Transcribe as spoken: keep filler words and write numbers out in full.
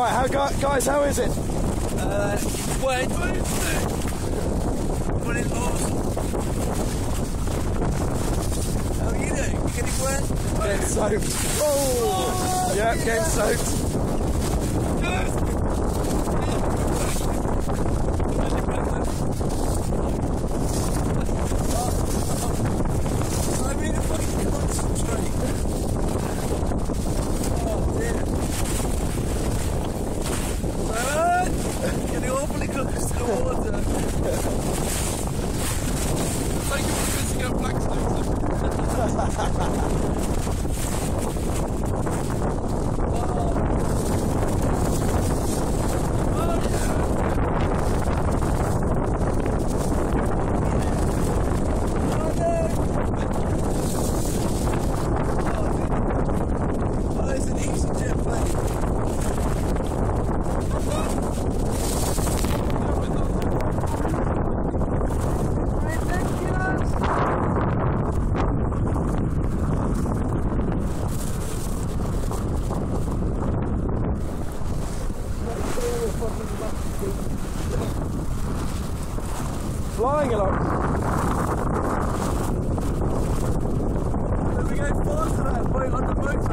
Right, how guys, how is it? Uh, wait, wait, But it's awesome. How are you doing? You getting wet? Getting soaked. Oh! oh yeah, yeah, getting soaked. Yes. I mean, if I can concentrate. Oh, dear. Getting awfully close to the water. Thank you for visiting our black snakes. Flying along. Let me go faster that boat on the boat.